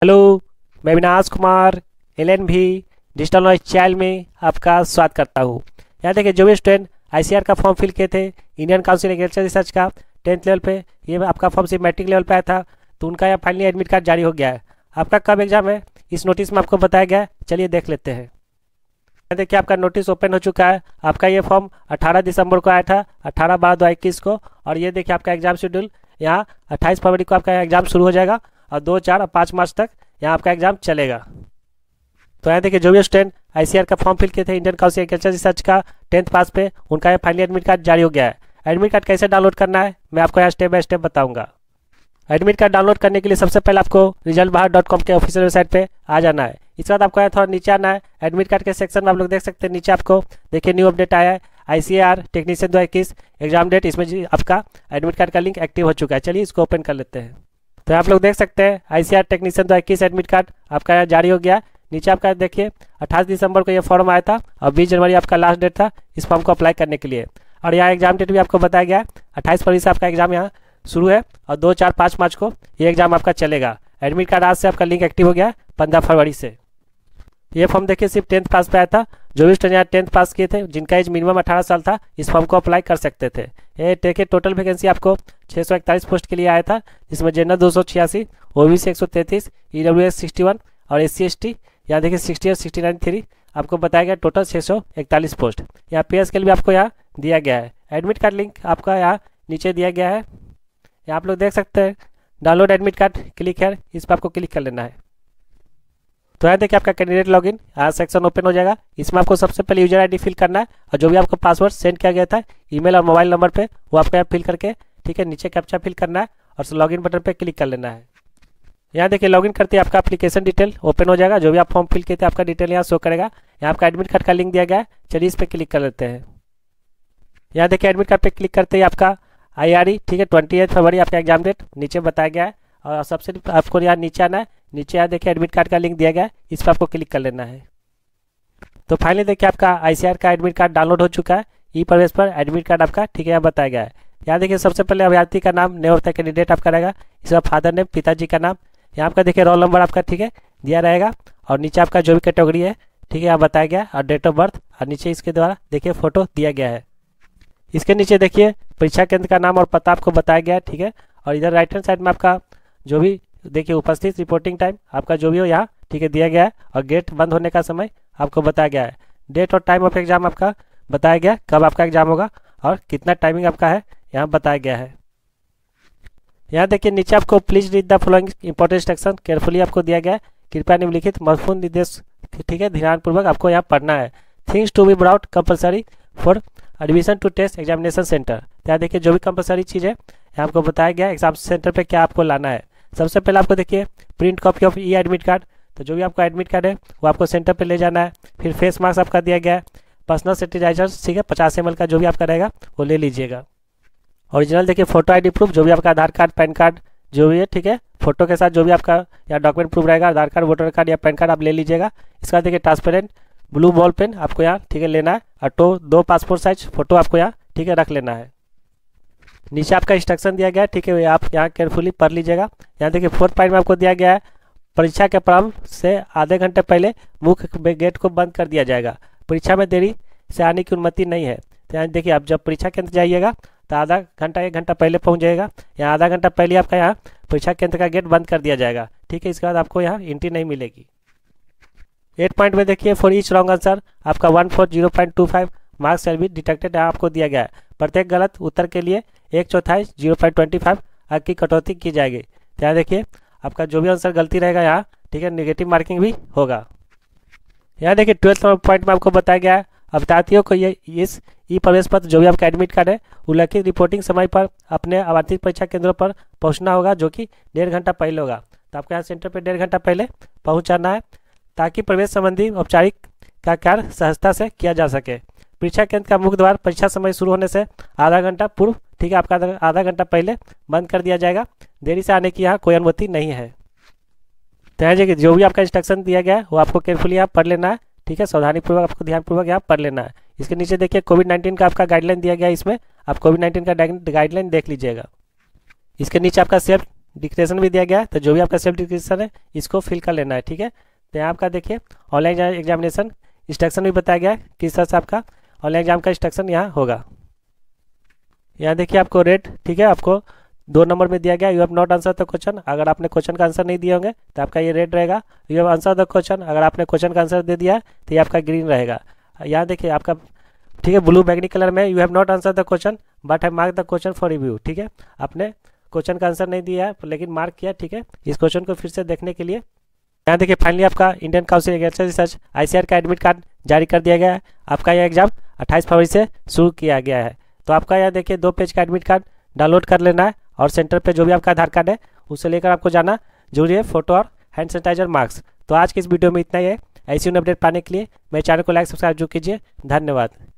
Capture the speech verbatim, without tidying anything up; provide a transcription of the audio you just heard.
Hello, मैं Vinash Kumar L N भी digital knowledge channel में आपका स्वागत करता हूँ। यहाँ देखिए, जो भी स्टूडेंट आई सी आर का फॉर्म फिल किए थे इंडियन काउंसिल एग्रीकल्चर रिसर्च का टेंथ लेवल पे, ये आपका फॉर्म सिर्फ मैट्रिक लेवल पे आया था, तो उनका यहाँ फाइनली एडमिट कार्ड जारी हो गया है। आपका कब एग्जाम है इस नोटिस में आपको बताया गया है, चलिए देख लेते हैं। यहाँ देखिए, आपका नोटिस ओपन हो चुका है। आपका ये फॉर्म अठारह दिसंबर को आया था, अठारह बारह दो हज़ार इक्कीस को। और ये देखिए आपका एग्जाम शेड्यूल, यहाँ अट्ठाईस फरवरी को आपका एग्जाम शुरू हो जाएगा और दो चार और पाँच मार्च तक यहाँ आपका एग्जाम चलेगा। तो यहाँ देखिए, जो भी स्टूडेंट आई सी आर का फॉर्म फिल किए थे इंडियन काउंसिल एग्रीकल्चर रिसर्च का टेंथ पास पे, उनका यहाँ फाइनली एडमिट कार्ड जारी हो गया है। एडमिट कार्ड कैसे डाउनलोड करना है मैं आपको यहाँ स्टेप बाय स्टेप बताऊंगा। एडमिट कार्ड डाउनलोड करने के लिए सबसे पहले आपको रिजल्ट बाहर डॉट कॉम के ऑफिशियल वेबसाइट पे आ जाना है। इसके बाद आपको यहाँ थोड़ा नीचे आना है। एडमिट कार्ड के सेक्शन में आप लोग देख सकते हैं, नीचे आपको देखिए न्यू अपडेट आया है, आई सी आर टेक्नीशियन दो हज़ार इक्कीस एग्जाम डेट। इसमें जी आपका एडमिट कार्ड का लिंक एक्टिव हो चुका है। चलिए इसको ओपन कर लेते हैं। तो आप लोग देख सकते हैं आई सी आर टेक्नीशियन दो हज़ार इक्कीस एडमिट कार्ड आपका यहाँ जारी हो गया। नीचे आपका देखिए अट्ठाईस दिसंबर को ये फॉर्म आया था और बीस जनवरी आपका लास्ट डेट था इस फॉर्म को अप्लाई करने के लिए। और यहाँ एग्जाम डेट भी आपको बताया गया है, अट्ठाईस फरवरी से आपका एग्जाम यहाँ शुरू है और दो चार पाँच मार्च को ये एग्जाम आपका चलेगा। एडमिट कार्ड आज से आपका लिंक एक्टिव हो गया है पंद्रह फरवरी से। ये फॉर्म देखिए सिर्फ टेंथ पास पे आया था। जो भी स्टूडेंट यहाँ टेंथ पास किए थे, जिनका एज मिनिमम अठारह साल था, इस फॉर्म को अप्लाई कर सकते थे। ये देखिए टोटल वैकेंसी आपको छः सौ इकतालीस पोस्ट के लिए आया था, जिसमें जनरल दो सौ छियासी, ओ बी सी एक सौ तैंतीस, E W S sixty one और एस सी एस टी यहाँ देखिए सिक्सटी और सिक्सटी नाइन थ्री आपको बताया गया। टोटल छः सौ इकतालीस पोस्ट। यहाँ पे स्केल भी आपको यहाँ दिया गया है। एडमिट कार्ड लिंक आपका यहाँ नीचे दिया गया है। यहाँ आप लोग देख सकते हैं डाउनलोड एडमिट कार्ड, क्लिक है, इस पर आपको क्लिक कर लेना है। तो यहाँ देखिए आपका कैंडिडेट लॉगिन यहाँ सेक्शन ओपन हो जाएगा। इसमें आपको सबसे पहले यूजर आईडी फिल करना है और जो भी आपको पासवर्ड सेंड किया गया था ईमेल और मोबाइल नंबर पे, वो आपको यहाँ फिल करके ठीक है नीचे कैप्चा फिल करना है और लॉगिन बटन पे क्लिक कर लेना है। यहाँ देखिए लॉगिन करते ही आपका एप्लीकेशन डिटेल ओपन हो जाएगा। जो भी आप फॉर्म फिल किए थे आपका डिटेल यहाँ शो करेगा। यहाँ आपका एडमिट कार्ड का लिंक दिया गया है, चलिए इस पर क्लिक कर लेते हैं। यहाँ देखिए एडमिट कार्ड पे क्लिक करते ही आपका आई आर ई ठीक है ट्वेंटी एट फरवरी आपका एग्जाम डेट नीचे बताया गया है। और सबसे आपको यहाँ नीचे आना है। नीचे यहाँ देखिए एडमिट कार्ड का लिंक दिया गया है, इस पर आपको क्लिक कर लेना है। तो फाइनली देखिए आपका आई सी आर का एडमिट कार्ड डाउनलोड हो चुका है। ई प्रवेश पर एडमिट कार्ड आपका ठीक है यहाँ बताया गया है। यहाँ देखिए सबसे पहले अभ्यर्थी का नाम नेम होता है, कैंडिडेट आपका रहेगा, इसका फादर नेम पिताजी का नाम, यहाँ आपका देखिए रोल नंबर आपका ठीक है दिया रहेगा और नीचे आपका जो भी कैटेगरी है ठीक है यहाँ बताया गया और डेट ऑफ बर्थ और नीचे इसके द्वारा देखिए फोटो दिया गया है। इसके नीचे देखिए परीक्षा केंद्र का नाम और पता आपको बताया गया है ठीक है। और इधर राइट हैंड साइड में आपका जो भी देखिए उपस्थित रिपोर्टिंग टाइम आपका जो भी हो यहाँ ठीक है दिया गया है और गेट बंद होने का समय आपको बताया गया है। डेट और टाइम ऑफ एग्जाम आपका बताया गया, कब आपका एग्जाम होगा और कितना टाइमिंग आपका है यहाँ बताया गया है। यहाँ देखिए नीचे आपको please read the following important instruction carefully आपको दिया गया है। कृपया निम्नलिखित महत्वपूर्ण निर्देश ठीक है ध्यानपूर्वक आपको यहाँ पढ़ना है। Things to be brought compulsory for admission to test examination centre. यहाँ देखिए जो भी कंपलसरी चीज़ है यहाँ आपको बताया गया एग्जाम सेंटर पे क्या आपको लाना है। सबसे पहले आपको देखिए print copy of E admit card, तो जो भी आपका एडमिट कार्ड है वो आपको सेंटर पे ले जाना है। फिर फेस मास्क आपका दिया गया है, पर्सनल सैनिटाइजर ठीक है पचास एम एल का जो भी आपका रहेगा वो ले लीजिएगा। ओरिजिनल देखिए फोटो आईडी प्रूफ, जो भी आपका आधार कार्ड पैन कार्ड जो भी है ठीक है फोटो के साथ जो भी आपका या डॉक्यूमेंट प्रूफ रहेगा, आधार कार्ड वोटर कार्ड या पैन कार्ड आप ले लीजिएगा। इसका देखिए ट्रांसपेरेंट ब्लू बॉल पेन आपको यहाँ ठीक है लेना है और तो दो पासपोर्ट साइज फोटो आपको यहाँ ठीक है रख लेना है। नीचे आपका इंस्ट्रक्शन दिया गया है ठीक है, आप यहाँ केयरफुली पढ़ लीजिएगा। यहाँ देखिए फोर्थ पॉइंट में आपको दिया गया है परीक्षा के प्रारंभ से आधे घंटे पहले मुख्य गेट को बंद कर दिया जाएगा। परीक्षा में देरी से आने की अनुमति नहीं है। तो यहाँ देखिए आप जब परीक्षा केंद्र जाइएगा तो आधा घंटा एक घंटा पहले पहुँच जाएगा। यहाँ आधा घंटा पहले आपका यहाँ परीक्षा केंद्र का गेट बंद कर दिया जाएगा ठीक है। इसके बाद आपको यहाँ एंट्री नहीं मिलेगी। एट पॉइंट में देखिए फॉर ईच रॉन्ग आंसर आपका one four zero point two five marks shall be detected यहाँ आपको दिया गया है। प्रत्येक गलत उत्तर के लिए एक चौथाई जीरो पॉइंट ट्वेंटी फाइव अंक की कटौती की जाएगी। तो यहाँ देखिए आपका जो भी आंसर गलती रहेगा यहाँ ठीक है नेगेटिव मार्किंग भी होगा। यहाँ देखिए ट्वेल्थ पॉइंट में आपको बताया गया है अभ्यर्थियों को ये इस ई प्रवेश पत्र जो भी आपका एडमिट कार्ड है उल्लेखित रिपोर्टिंग समय पर अपने आवर्ती परीक्षा केंद्रों पर पहुँचना होगा, जो कि डेढ़ घंटा पहले होगा। तो आपको यहाँ सेंटर पर डेढ़ घंटा पहले पहुँच जाना है ताकि प्रवेश संबंधी औपचारिक का कार्य सहजता से किया जा सके। परीक्षा केंद्र का मुख्य द्वार परीक्षा समय शुरू होने से आधा घंटा पूर्व ठीक है आपका आधा घंटा पहले बंद कर दिया जाएगा। देरी से आने की यहाँ कोई अनुमति नहीं है। तो यहाँ जो भी आपका इंस्ट्रक्शन दिया गया है वो आपको केयरफुली यहाँ पढ़ लेना है ठीक है, सावधानीपूर्वक आपको ध्यानपूर्वक यहाँ पढ़ लेना है। इसके नीचे देखिए कोविड नाइन्टीन का आपका गाइडलाइन दिया गया है, इसमें आप कोविड नाइन्टीन का गाइडलाइन देख लीजिएगा। इसके नीचे आपका सेल्फ डिक्लेरेशन भी दिया गया है, तो जो भी आपका सेल्फ डिक्लेरेशन है इसको फिल कर लेना है, ठीक है। तो यहाँ आपका देखिए ऑनलाइन एग्जामिनेशन इंस्ट्रक्शन भी बताया गया है किस तरह से आपका ऑनलाइन एग्जाम का इंस्ट्रक्शन यहाँ होगा। यहाँ देखिए आपको रेट, ठीक है, आपको दो नंबर में दिया गया, you have not answer the question. अगर आपने क्वेश्चन का आंसर नहीं दिए होंगे तो आपका ये रेड रहेगा। You have answer the question, अगर आपने क्वेश्चन का आंसर दे दिया तो ये आपका ग्रीन रहेगा। यहाँ देखिए आपका, ठीक है, ब्लू बैगनी कलर में you have not answer the question but have mark the question for review, ठीक है, आपने क्वेश्चन का आंसर नहीं दिया है लेकिन मार्क किया, ठीक है, इस क्वेश्चन को फिर से देखने के लिए। यहाँ देखिए फाइनली आपका Indian council agriculture research ICR का एडमिट कार्ड जारी कर दिया गया है। आपका यह एग्जाम अट्ठाईस फरवरी से शुरू किया गया है। तो आपका यहाँ देखिए दो पेज का एडमिट कार्ड डाउनलोड कर लेना है और सेंटर पे जो भी आपका आधार कार्ड है उसे लेकर आपको जाना जरूरी है, फोटो और हैंड सैनिटाइजर मास्क। तो आज की इस वीडियो में इतना ही है। ऐसी अपडेट पाने के लिए मेरे चैनल को लाइक सब्सक्राइब जरूर कीजिए। धन्यवाद।